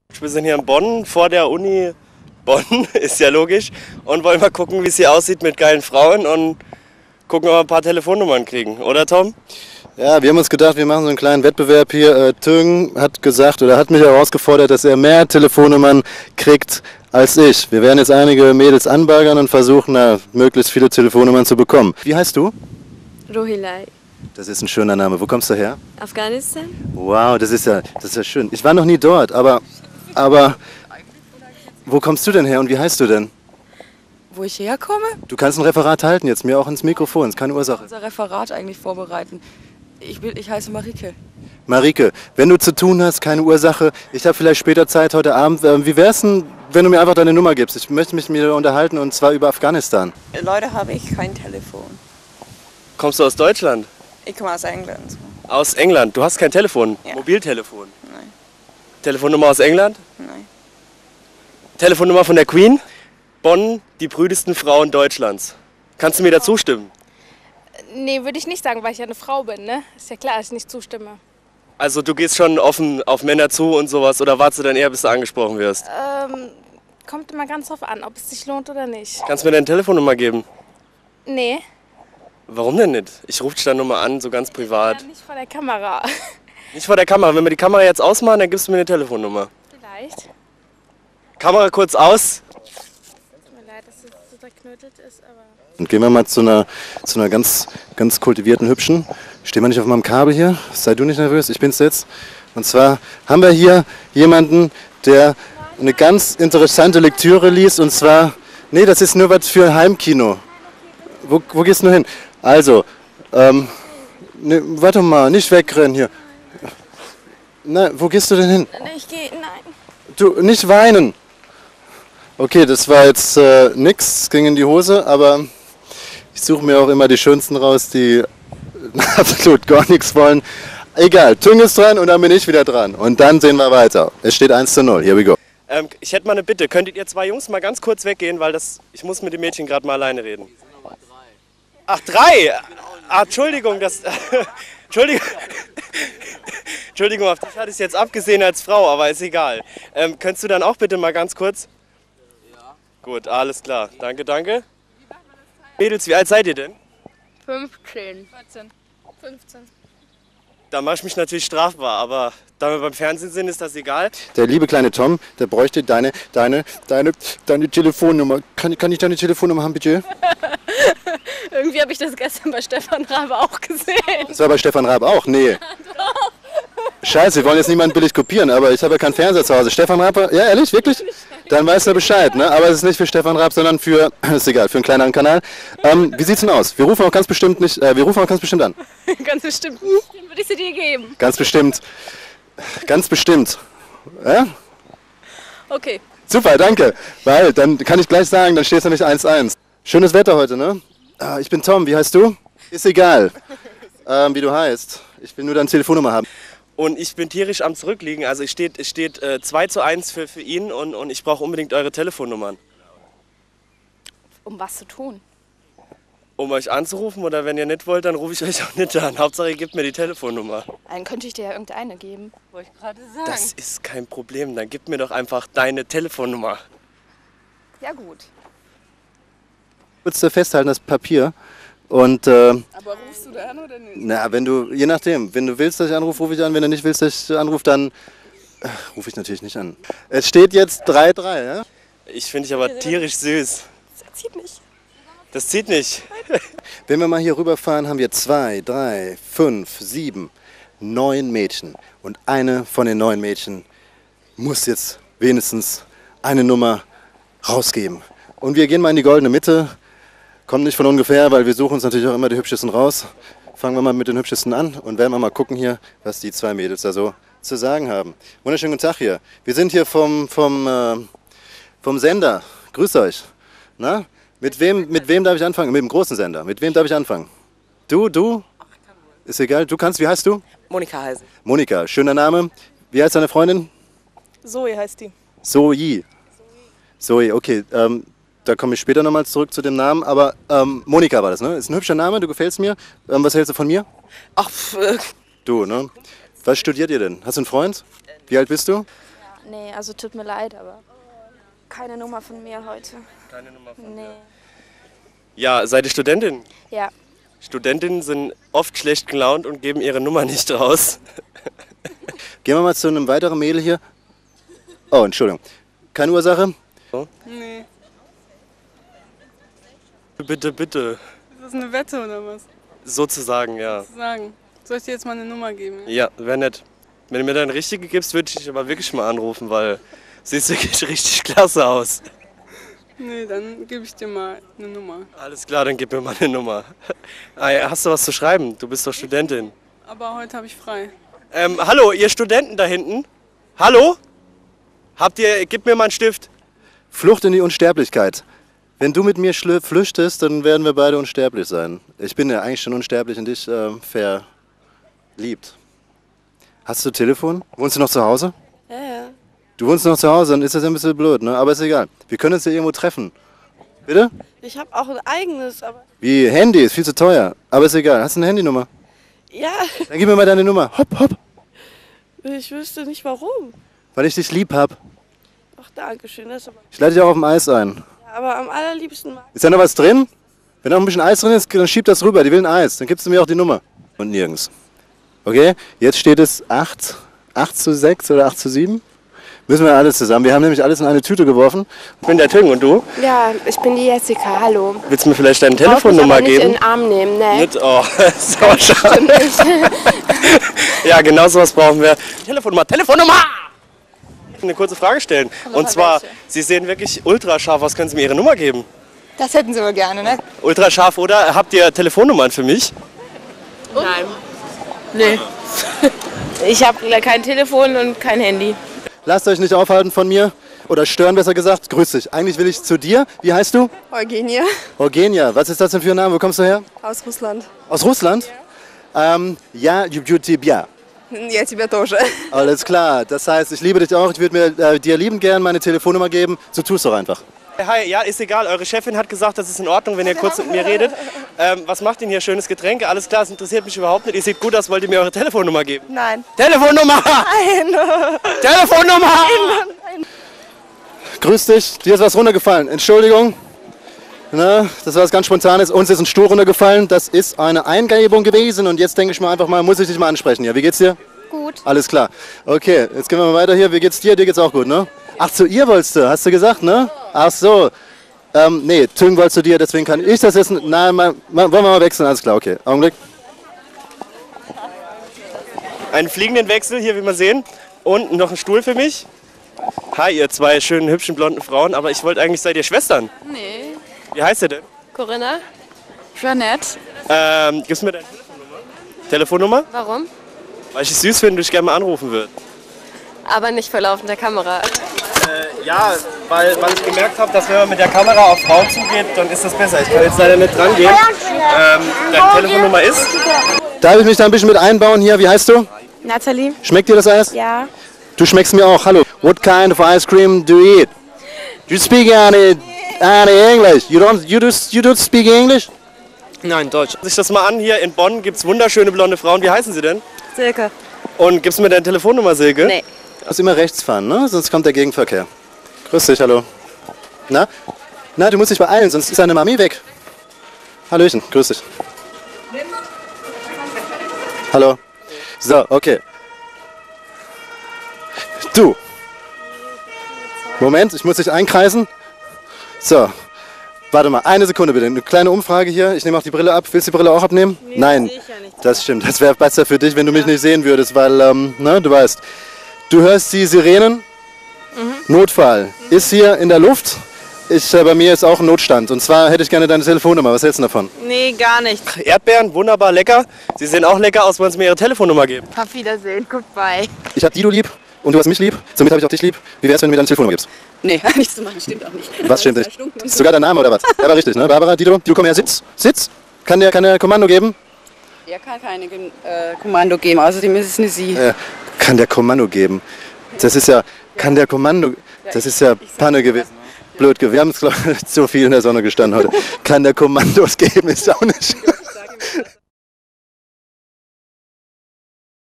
Wir sind hier in Bonn, vor der Uni Bonn, ist ja logisch, und wollen mal gucken, wie es hier aussieht mit geilen Frauen und gucken, ob wir ein paar Telefonnummern kriegen, oder Tom? Ja, wir haben uns gedacht, wir machen so einen kleinen Wettbewerb hier. Türgen hat gesagt oder hat mich herausgefordert, dass er mehr Telefonnummern kriegt als ich. Wir werden jetzt einige Mädels anbaggern und versuchen, möglichst viele Telefonnummern zu bekommen. Wie heißt du? Rohilai. Das ist ein schöner Name. Wo kommst du her? Afghanistan? Wow, das ist ja schön. Ich war noch nie dort, aber wo kommst du denn her und wie heißt du denn? Wo ich herkomme? Du kannst ein Referat halten jetzt, mir auch ins Mikrofon, ist keine Ursache. Unser Referat eigentlich vorbereiten. Ich heiße Marike. Marike, wenn du zu tun hast, keine Ursache. Ich habe vielleicht später Zeit heute Abend. Wie wär's denn, wenn du mir einfach deine Nummer gibst? Ich möchte mich mit dir unterhalten und zwar über Afghanistan. Leider habe ich kein Telefon. Kommst du aus Deutschland? Ich komme aus England. Aus England. Du hast kein Telefon? Ja. Mobiltelefon? Nein. Telefonnummer aus England? Nein. Telefonnummer von der Queen? Bonn, die brüdesten Frauen Deutschlands. Kannst du mir da zustimmen? Nee, würde ich nicht sagen, weil ich ja eine Frau bin, ne? Ist ja klar, dass ich nicht zustimme. Also du gehst schon offen auf Männer zu und sowas, oder wartest du dann eher, bis du angesprochen wirst? Kommt immer ganz drauf an, ob es sich lohnt oder nicht. Kannst du mir deine Telefonnummer geben? Nee. Warum denn nicht? Ich rufe dich dann nur mal an, so ganz privat. Ja, nicht vor der Kamera. Nicht vor der Kamera. Wenn wir die Kamera jetzt ausmachen, dann gibst du mir eine Telefonnummer. Vielleicht. Kamera kurz aus. Tut mir leid, dass es so zerknötelt ist, aber... Und gehen wir mal zu einer ganz kultivierten, hübschen. Stehen wir nicht auf meinem Kabel hier? Sei du nicht nervös, ich bin's jetzt. Und zwar haben wir hier jemanden, der eine ganz interessante Lektüre liest. Und zwar, nee, das ist nur was für Heimkino. Wo gehst du hin? Also, ne, warte mal, nicht wegrennen hier. Na, wo gehst du denn hin? Ich gehe... Nein. Du, nicht weinen. Okay, das war jetzt nix, es ging in die Hose, aber ich suche mir auch immer die Schönsten raus, die absolut gar nichts wollen. Egal, Tüng ist dran und dann bin ich wieder dran. Und dann sehen wir weiter. Es steht 1:0, here we go. Ich hätte mal eine Bitte. Könntet ihr zwei Jungs mal ganz kurz weggehen, weil ich muss mit dem Mädchen gerade mal alleine reden. Ach, 3? Ah, Entschuldigung, Entschuldigung, auf dich hatte ich es jetzt abgesehen als Frau, aber ist egal. Könntest du dann auch bitte mal ganz kurz? Ja. Gut, alles klar. Danke, danke. Mädels, wie alt seid ihr denn? 15. 14. 15. Da mache ich mich natürlich strafbar, aber da wir beim Fernsehen sind, ist das egal. Der liebe kleine Tom, der bräuchte deine Telefonnummer. Kann ich deine Telefonnummer haben, bitte? Irgendwie habe ich das gestern bei Stefan Rabe auch gesehen. Das war bei Stefan Raab auch? Nee. Scheiße, wir wollen jetzt niemanden billig kopieren, aber ich habe ja keinen Fernseher zu Hause. Stefan Raab, ja ehrlich, wirklich? Dann weißt du Bescheid, ne? Aber es ist nicht für Stefan Raab, sondern für, ist egal, für einen kleineren Kanal. Wie sieht's denn aus? Wir rufen auch ganz bestimmt an. Ganz bestimmt nicht, den würde ich sie dir geben. Ganz bestimmt. Ganz bestimmt. Ja? Okay. Super, danke. Weil, dann kann ich gleich sagen, dann steht es nämlich 1:1. Schönes Wetter heute, ne? Ich bin Tom, wie heißt du? Ist egal, wie du heißt. Ich will nur deine Telefonnummer haben. Und ich bin tierisch am Zurückliegen, also es steht 2:1 für ihn und ich brauche unbedingt eure Telefonnummern. Um was zu tun? Um euch anzurufen oder wenn ihr nicht wollt, dann rufe ich euch auch nicht an. Hauptsache ihr gebt mir die Telefonnummer. Dann könnte ich dir ja irgendeine geben. Wollte ich gerade sagen. Das ist kein Problem, dann gib mir doch einfach deine Telefonnummer. Ja gut. Kurz festhalten, das Papier. Und, Aber rufst du da an oder nicht? na, je nachdem, wenn du willst, dass ich anrufe, rufe ich an. Wenn du nicht willst, dass ich anrufe, dann rufe ich natürlich nicht an. Es steht jetzt 3:3, ja? Ich finde dich aber tierisch süß. Das zieht nicht. Das zieht nicht. Wenn wir mal hier rüberfahren, haben wir 2, 3, 5, 7, 9 Mädchen. Und eine von den 9 Mädchen muss jetzt wenigstens eine Nummer rausgeben. Und wir gehen mal in die goldene Mitte. Kommt nicht von ungefähr, weil wir suchen uns natürlich auch immer die Hübschesten raus. Fangen wir mal mit den Hübschesten an und werden wir mal gucken hier, was die zwei Mädels da so zu sagen haben. Wunderschönen guten Tag hier. Wir sind hier vom Sender. Grüßt euch. Na? Mit wem darf ich anfangen? Mit dem großen Sender. Mit wem darf ich anfangen? Du? Ist egal. Du kannst. Wie heißt du? Monika heißt. Monika. Schöner Name. Wie heißt deine Freundin? Zoe heißt die. Zoe. Zoe, okay. Da komme ich später nochmal zurück zu dem Namen. Aber Monika war das, ne? Ist ein hübscher Name, du gefällst mir. Was hältst du von mir? Ach, Du, ne? Was studiert ihr denn? Hast du einen Freund? Wie alt bist du? Nee, also tut mir leid, aber keine Nummer von mir heute. Keine Nummer von Nee. dir. Ja, seid ihr Studentin? Ja. Studentinnen sind oft schlecht gelaunt und geben ihre Nummer nicht raus. Gehen wir mal zu einem weiteren Mädel hier. Oh, Entschuldigung. Keine Ursache? Nee. Bitte, bitte. Ist das eine Wette oder was? Sozusagen, ja. Sagen. Soll ich dir jetzt mal eine Nummer geben? Ja, wäre nett. Wenn du mir dann richtige gibst, würde ich dich aber wirklich mal anrufen, weil siehst wirklich richtig klasse aus. Nee, dann gebe ich dir mal eine Nummer. Alles klar, dann gib mir mal eine Nummer. Hast du was zu schreiben? Du bist doch Studentin. Aber heute habe ich frei. Hallo, ihr Studenten da hinten? Hallo? Gib mir mal einen Stift. Flucht in die Unsterblichkeit. Wenn du mit mir flüchtest, dann werden wir beide unsterblich sein. Ich bin ja eigentlich schon unsterblich und dich verliebt. Hast du Telefon? Wohnst du noch zu Hause? Ja, ja. Du wohnst noch zu Hause, dann ist das ein bisschen blöd, ne? Aber ist egal. Wir können uns ja irgendwo treffen. Bitte? Ich habe auch ein eigenes, aber... Wie? Handy ist viel zu teuer. Aber ist egal. Hast du eine Handynummer? Ja, Dann gib mir mal deine Nummer. Hopp, hopp. ich wüsste nicht warum. Weil ich dich lieb hab. Ach, danke schön. Das ist Ich lade dich auch auf dem Eis ein. aber am allerliebsten mag Ist da noch was drin? Wenn noch ein bisschen Eis drin ist, dann schieb das rüber. Die will ein Eis. Dann gibst du mir auch die Nummer. Und nirgends. Okay? Jetzt steht es 8:6 oder 8:7. Müssen wir alles zusammen. Wir haben nämlich alles in eine Tüte geworfen. Ich bin der Tüng und du? Ja, ich bin die Jessica, hallo. Willst du mir vielleicht deine Brauch mich Telefonnummer aber nicht in geben? den Arm nehmen, ne? Nicht? Oh, ist aber schade. Ja, genau sowas brauchen wir. Telefonnummer, Telefonnummer! Eine kurze Frage stellen. Und zwar, Sie sehen wirklich ultra scharf aus. Können Sie mir Ihre Nummer geben? Das hätten Sie wohl gerne, ne? Ultra scharf, oder? Habt ihr Telefonnummern für mich? Nein. Nee. Ich habe kein Telefon und kein Handy. Lasst euch nicht aufhalten von mir. Oder stören, besser gesagt. Grüß dich. Eigentlich will ich zu dir. Wie heißt du? Eugenia Eugenia. Was ist das denn für ein Name? Wo kommst du her? aus Russland. Aus Russland? Ja, ja. Я тебя тоже. Alles klar. Das heißt, ich liebe dich auch. Ich würde mir dir liebend gern meine Telefonnummer geben. So tust doch einfach. Hi, ja, ist egal. Eure Chefin hat gesagt, das ist in Ordnung, wenn ihr kurz mit mir redet. Was macht denn hier? Schönes Getränk? Alles klar, das interessiert mich überhaupt nicht. Ihr seht gut aus, wollt ihr mir eure Telefonnummer geben? Nein. Telefonnummer! Nein. Telefonnummer! Grüß dich. Dir ist was runtergefallen. Entschuldigung. Na, das war was ganz Spontanes. Uns ist ein Stuhl runtergefallen. Das ist eine Eingebung gewesen. Und jetzt denke ich mal einfach mal, muss ich dich mal ansprechen. Ja, wie geht's dir? Gut. Alles klar. Okay, jetzt gehen wir mal weiter hier. Wie geht's dir? Dir geht's auch gut, ne? Ach, zu ihr wolltest du, hast du gesagt, ne? Ach so. Nee, Tüng wolltest du dir, deswegen kann ich das essen. Nein, wollen wir mal wechseln? Alles klar, okay. Augenblick. Einen fliegenden Wechsel hier, wie wir sehen. Und noch ein Stuhl für mich. Hi, ihr zwei schönen, hübschen, blonden Frauen. Aber ich wollte eigentlich, seid ihr Schwestern? Nee. Wie heißt ihr denn? Corinna? Jeanette. Gibst du mir deine Telefonnummer? Warum? Weil ich es süß finde und dich gerne mal anrufen würde. Aber nicht vor laufender Kamera. Ja, weil ich gemerkt habe, dass wenn man mit der Kamera auf Frauen zugeht, dann ist das besser. Ich kann jetzt leider nicht dran gehen. Deine Telefonnummer ist? Darf ich mich da ein bisschen mit einbauen hier? Wie heißt du? Nathalie? Schmeckt dir das Eis? Ja. Du schmeckst mir auch. Hallo. What kind of ice cream do you eat? You speak any English? You don't speak English? Nein, Deutsch. Sich das mal an, hier in Bonn gibt es wunderschöne blonde Frauen. Wie heißen sie denn? Silke. Und gibst du mir deine Telefonnummer, Silke? Nee. Du musst immer rechts fahren, ne? Sonst kommt der Gegenverkehr. Grüß dich, hallo. Na? Na, du musst dich beeilen, sonst ist deine Mami weg. Hallöchen, grüß dich. Hallo. So, okay. Du. Moment, ich muss dich einkreisen. So. Warte mal, eine Sekunde bitte. Eine kleine Umfrage hier. Ich nehme auch die Brille ab. Willst du die Brille auch abnehmen? Nee, nein. Das stimmt. Das wäre besser für dich, wenn du mich nicht sehen würdest, weil, ne, du weißt. Du hörst die Sirenen. Notfall. Ist hier in der Luft. Bei mir ist auch ein Notstand. Und zwar hätte ich gerne deine Telefonnummer. Was hältst du davon? Nee, gar nicht. Erdbeeren, wunderbar lecker. Sie sehen auch lecker aus, wollen Sie mir Ihre Telefonnummer geben? Auf Wiedersehen. Goodbye. Ich habe Dido lieb und du hast mich lieb. Somit habe ich auch dich lieb. Wie wär's, wenn du mir deine Telefonnummer gibst? Nee, nichts zu machen, stimmt auch nicht. Was stimmt nicht? Ist sogar dein Name oder was? Ja, war richtig, ne? Barbara, Dido, komm her, sitz. Sitz. Kann der Kommando geben? Er kann keine Kommando geben, außerdem ist es eine Sie. Kann der Kommando geben? Das ist ja, kann der Kommando, das ist ja Panne gewesen. Blöd gewesen. Wir haben es, glaube ich, zu viel in der Sonne gestanden heute. Kann der Kommandos geben, ist auch nicht.